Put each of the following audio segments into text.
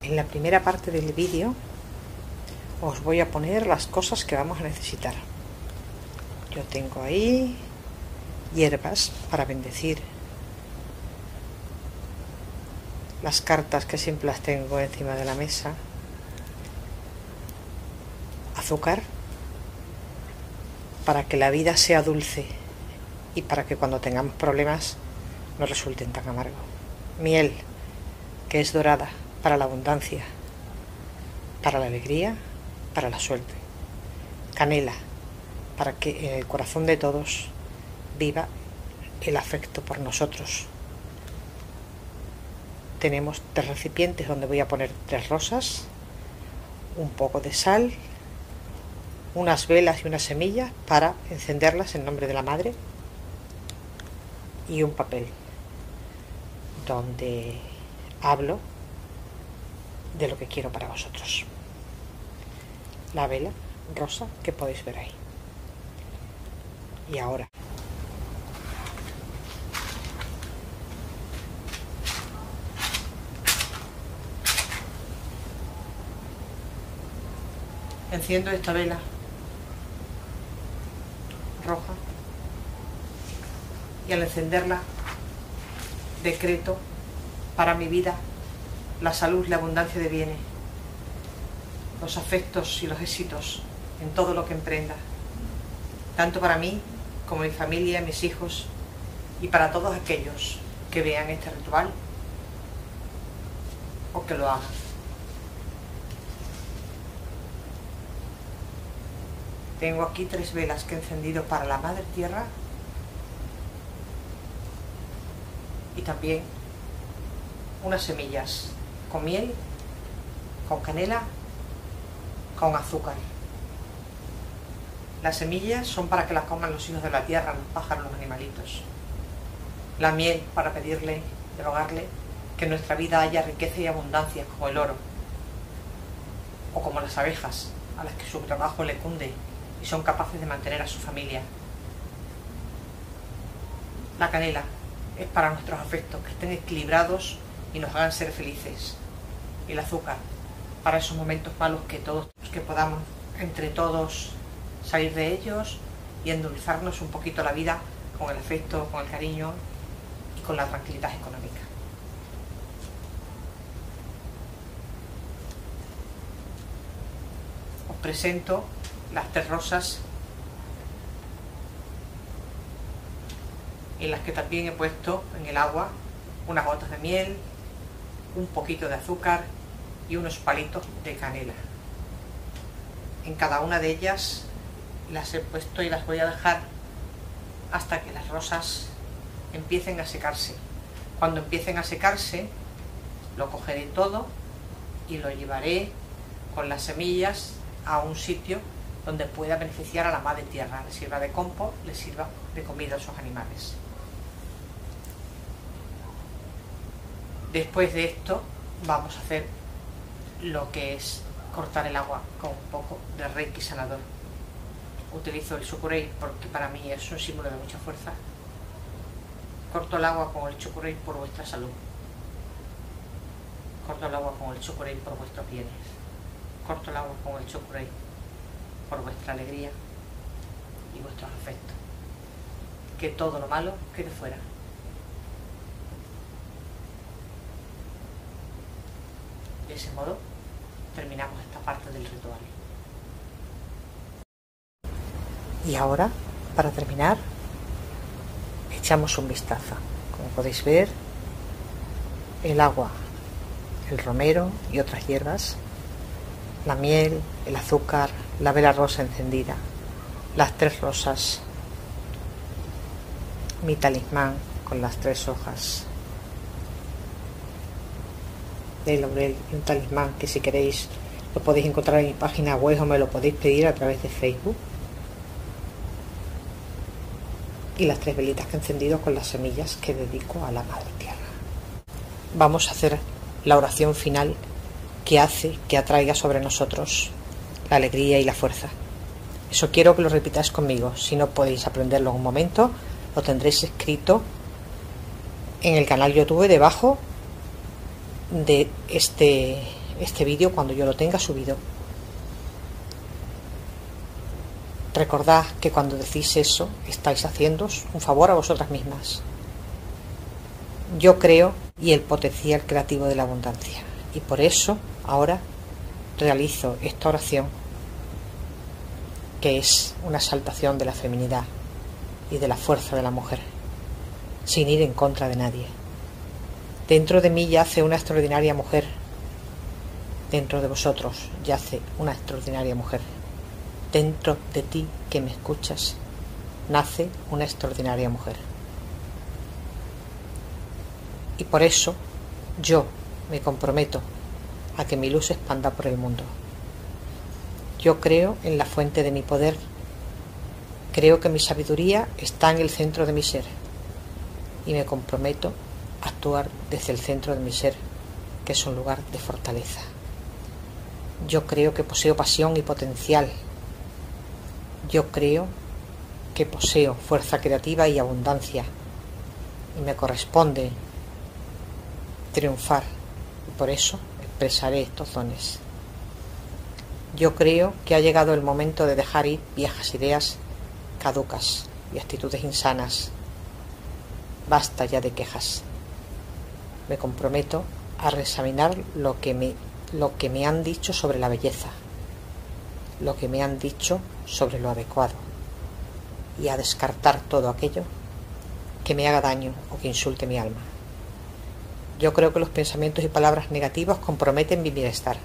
En la primera parte del vídeo os voy a poner las cosas que vamos a necesitar. Yo tengo ahí hierbas para bendecir, las cartas que siempre las tengo encima de la mesa, azúcar para que la vida sea dulce y para que cuando tengamos problemas no resulten tan amargos, miel que es dorada para la abundancia, para la alegría, para la suerte, canela para que en el corazón de todos viva el afecto por nosotros. Tenemos 3 recipientes donde voy a poner 3 rosas, un poco de sal, unas velas y unas semillas para encenderlas en nombre de la madre, y un papel donde hablo de lo que quiero para vosotros. La vela rosa que podéis ver ahí. Y ahora enciendo esta vela roja y al encenderla decreto para mi vida la salud, la abundancia de bienes, los afectos y los éxitos en todo lo que emprenda, tanto para mí como mi familia, mis hijos y para todos aquellos que vean este ritual o que lo hagan. Tengo aquí 3 velas que he encendido para la Madre Tierra y también unas semillas con miel, con canela, con azúcar. Las semillas son para que las coman los hijos de la tierra, los pájaros, los animalitos. La miel para pedirle, de rogarle que en nuestra vida haya riqueza y abundancia como el oro o como las abejas a las que su trabajo le cunde y son capaces de mantener a su familia. La canela es para nuestros afectos, que estén equilibrados y nos hagan ser felices. Y el azúcar para esos momentos malos que todos, que podamos entre todos salir de ellos y endulzarnos un poquito la vida con el afecto, con el cariño y con la tranquilidad económica. Os presento las 3 rosas en las que también he puesto en el agua unas gotas de miel, un poquito de azúcar y unos palitos de canela. En cada una de ellas las he puesto y las voy a dejar hasta que las rosas empiecen a secarse. Cuando empiecen a secarse lo cogeré todo y lo llevaré con las semillas a un sitio donde pueda beneficiar a la Madre Tierra, le sirva de compost, le sirva de comida a esos animales. Después de esto vamos a hacer lo que es cortar el agua con un poco de Reiki sanador. Utilizo el Chokurei porque para mí es un símbolo de mucha fuerza. Corto el agua con el Chokurei por vuestra salud. Corto el agua con el Chokurei por vuestros bienes. Corto el agua con el Chokurei por vuestra alegría y vuestros afectos. Que todo lo malo quede fuera. De ese modo terminamos esta parte del ritual. Y ahora, para terminar, echamos un vistazo. Como podéis ver, el agua, el romero y otras hierbas, la miel, el azúcar, la vela rosa encendida, las 3 rosas, mi talismán con las 3 hojas de laurel y un talismán que si queréis lo podéis encontrar en mi página web o me lo podéis pedir a través de Facebook, y las 3 velitas que he encendido con las semillas que dedico a la Madre Tierra. Vamos a hacer la oración final que hace que atraiga sobre nosotros la alegría y la fuerza. Eso quiero que lo repitáis conmigo. Si no podéis aprenderlo en un momento, lo tendréis escrito en el canal YouTube debajo de este este vídeo cuando yo lo tenga subido. Recordad que cuando decís eso, estáis haciéndoos un favor a vosotras mismas. Yo creo y el potencial creativo de la abundancia. Y por eso ahora realizo esta oración, que es una exaltación de la feminidad y de la fuerza de la mujer, sin ir en contra de nadie. Dentro de mí yace una extraordinaria mujer. Dentro de vosotros yace una extraordinaria mujer. Dentro de ti que me escuchas nace una extraordinaria mujer. Y por eso yo me comprometo a que mi luz se expanda por el mundo. Yo creo en la fuente de mi poder. Creo que mi sabiduría está en el centro de mi ser. Y me comprometo a actuar desde el centro de mi ser, que es un lugar de fortaleza. Yo creo que poseo pasión y potencial. Yo creo que poseo fuerza creativa y abundancia. Y me corresponde triunfar. Y por eso expresaré estos dones. Yo creo que ha llegado el momento de dejar ir viejas ideas caducas y actitudes insanas. Basta ya de quejas. Me comprometo a reexaminar lo que me han dicho sobre la belleza, lo que me han dicho sobre lo adecuado, y a descartar todo aquello que me haga daño o que insulte mi alma. Yo creo que los pensamientos y palabras negativos comprometen mi bienestar.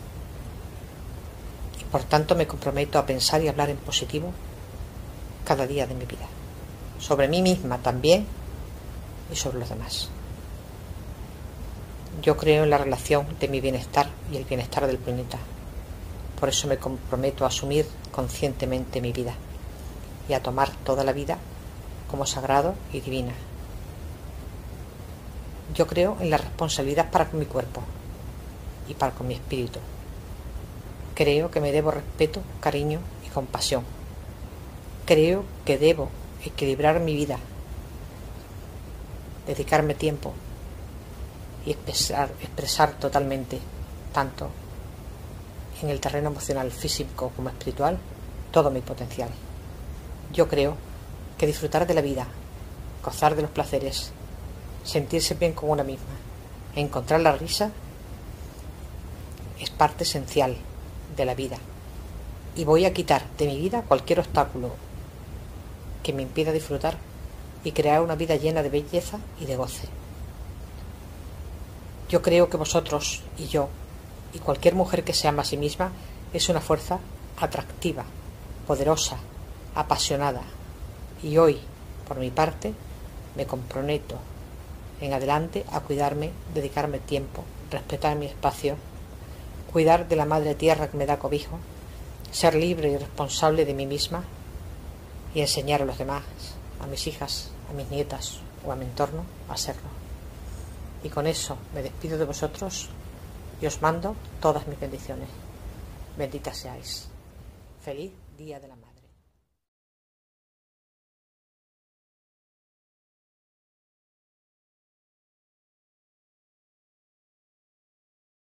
Y por tanto me comprometo a pensar y hablar en positivo cada día de mi vida. Sobre mí misma también y sobre los demás. Yo creo en la relación de mi bienestar y el bienestar del planeta. Por eso me comprometo a asumir conscientemente mi vida y a tomar toda la vida como sagrado y divina. Yo creo en la responsabilidad para con mi cuerpo y para con mi espíritu. Creo que me debo respeto, cariño y compasión. Creo que debo equilibrar mi vida, dedicarme tiempo y expresar totalmente, tanto en el terreno emocional, físico como espiritual, todo mi potencial. Yo creo que disfrutar de la vida, gozar de los placeres, sentirse bien con una misma, encontrar la risa, es parte esencial de la vida. Y voy a quitar de mi vida cualquier obstáculo que me impida disfrutar y crear una vida llena de belleza y de goce. Yo creo que vosotros y yo y cualquier mujer que se ama a sí misma es una fuerza atractiva, poderosa, apasionada. Y hoy, por mi parte, me comprometo en adelante a cuidarme, dedicarme tiempo, respetar mi espacio, cuidar de la madre tierra que me da cobijo, ser libre y responsable de mí misma y enseñar a los demás, a mis hijas, a mis nietas o a mi entorno, a serlo. Y con eso me despido de vosotros y os mando todas mis bendiciones. Benditas seáis. Feliz Día de la Madre.